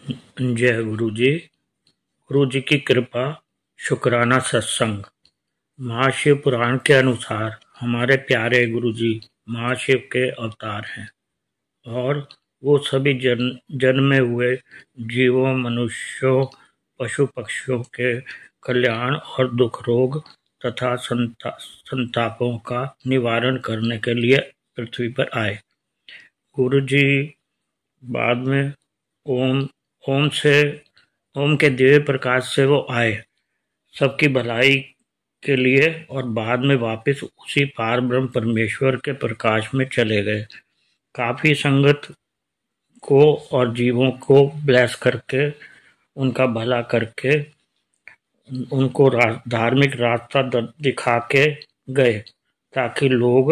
जय गुरु जी। गुरु जी की कृपा। शुक्राना सत्संग। महाशिव पुराण के अनुसार हमारे प्यारे गुरु जी महाशिव के अवतार हैं और वो सभी जन्मे हुए जीवों, मनुष्यों, पशु पक्षियों के कल्याण और दुख, रोग तथा संतापों का निवारण करने के लिए पृथ्वी पर आए। गुरु जी बाद में ओम ओम के दिव्य प्रकाश से वो आए सबकी भलाई के लिए और बाद में वापस उसी पार ब्रह्म परमेश्वर के प्रकाश में चले गए। काफी संगत को और जीवों को ब्लेस करके, उनका भला करके, उनको धार्मिक रास्ता दिखा के गए ताकि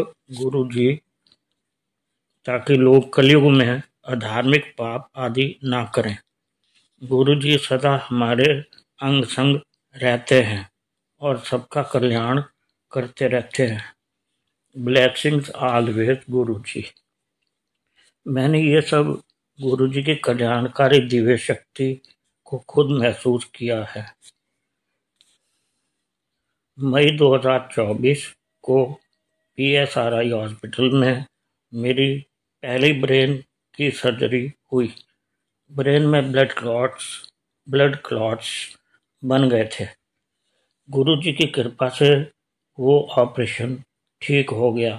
लोग कलयुग में अधार्मिक पाप आदि ना करें। गुरु जी सदा हमारे अंग संग रहते हैं और सबका कल्याण करते रहते हैं। ब्लेसिंग्स ऑलवेज गुरु जी। मैंने ये सब गुरु जी की कल्याणकारी दिव्य शक्ति को खुद महसूस किया है। मई 2024 को PSRI हॉस्पिटल में मेरी पहली ब्रेन की सर्जरी हुई। ब्रेन में ब्लड क्लॉट्स बन गए थे। गुरु जी की कृपा से वो ऑपरेशन ठीक हो गया।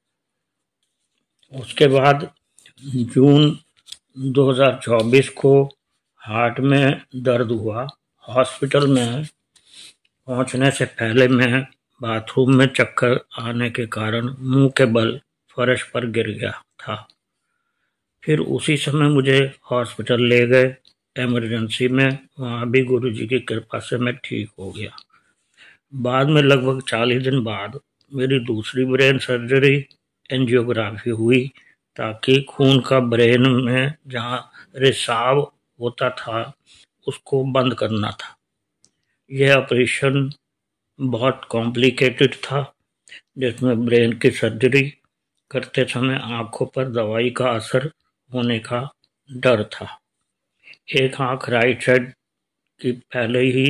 उसके बाद जून 2024 को हार्ट में दर्द हुआ। हॉस्पिटल में पहुंचने से पहले मैं बाथरूम में चक्कर आने के कारण मुंह के बल फर्श पर गिर गया था। फिर उसी समय मुझे हॉस्पिटल ले गए इमरजेंसी में। वहाँ भी गुरु जी की कृपा से मैं ठीक हो गया। बाद में लगभग 40 दिन बाद मेरी दूसरी ब्रेन सर्जरी, एंजियोग्राफी हुई ताकि खून का ब्रेन में जहाँ रिसाव होता था उसको बंद करना था। यह ऑपरेशन बहुत कॉम्प्लिकेटेड था जिसमें ब्रेन की सर्जरी करते समय आंखों पर दवाई का असर होने का डर था। एक आंख राइट साइड की पहले ही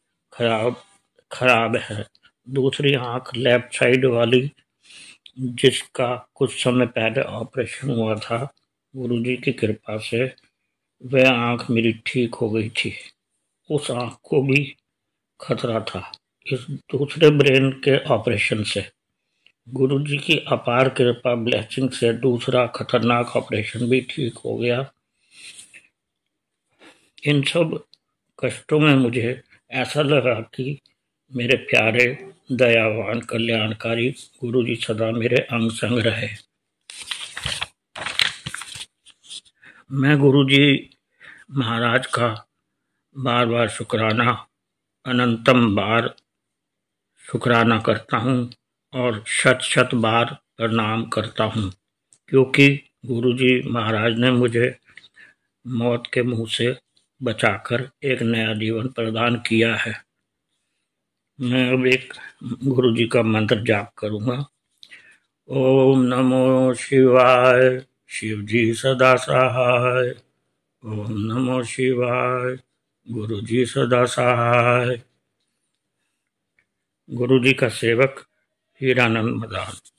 खराब है, दूसरी आंख लेफ्ट साइड वाली जिसका कुछ समय पहले ऑपरेशन हुआ था, गुरुजी की कृपा से वह आंख मेरी ठीक हो गई थी। उस आंख को भी खतरा था इस दूसरे ब्रेन के ऑपरेशन से। गुरुजी की अपार कृपा ब्लेसिंग से दूसरा खतरनाक ऑपरेशन भी ठीक हो गया। इन सब कष्टों में मुझे ऐसा लगा कि मेरे प्यारे, दयावान, कल्याणकारी गुरुजी सदा मेरे अंग संग रहे। मैं गुरुजी महाराज का बार बार शुक्राना, अनंतम बार शुक्राना करता हूँ और शत बार प्रणाम करता हूँ, क्योंकि गुरुजी महाराज ने मुझे मौत के मुंह से बचाकर एक नया जीवन प्रदान किया है। मैं अब एक गुरुजी का मंत्र जाप करूँगा। ओम नमो शिवाय, शिव जी सदा सहाय। ओम नमो शिवाय, गुरु जी सदा सहाय। गुरु जी का सेवक हीरानंद मदान।